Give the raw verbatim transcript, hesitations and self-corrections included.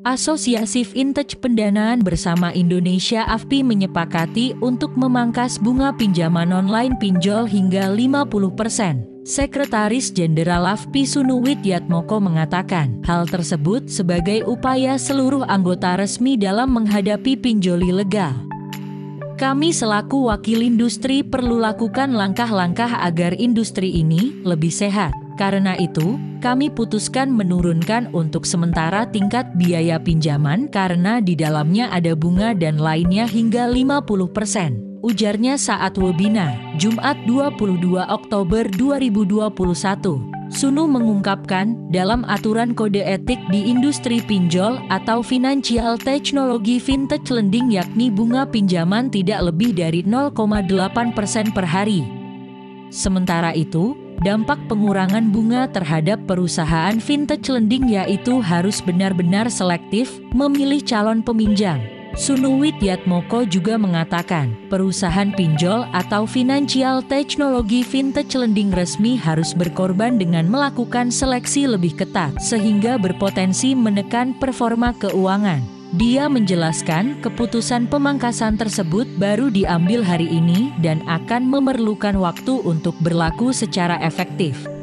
Asosiasi Fintech Pendanaan bersama Indonesia A F P I menyepakati untuk memangkas bunga pinjaman online pinjol hingga lima puluh persen. Sekretaris Jenderal A F P I Sunu Widyatmoko mengatakan, hal tersebut sebagai upaya seluruh anggota resmi dalam menghadapi pinjol ilegal. Kami selaku wakil industri perlu lakukan langkah-langkah agar industri ini lebih sehat. Karena itu, kami putuskan menurunkan untuk sementara tingkat biaya pinjaman karena di dalamnya ada bunga dan lainnya hingga lima puluh persen. Ujarnya saat webinar, Jumat dua puluh dua Oktober dua ribu dua puluh satu. Sunu mengungkapkan, dalam aturan kode etik di industri pinjol atau financial technology fintech lending yakni bunga pinjaman tidak lebih dari nol koma delapan persen per hari. Sementara itu, dampak pengurangan bunga terhadap perusahaan fintech lending yaitu harus benar-benar selektif memilih calon peminjam. Sunu Widyatmoko juga mengatakan, perusahaan pinjol atau financial technology fintech lending resmi harus berkorban dengan melakukan seleksi lebih ketat sehingga berpotensi menekan performa keuangan. Dia menjelaskan keputusan pemangkasan tersebut baru diambil hari ini dan akan memerlukan waktu untuk berlaku secara efektif.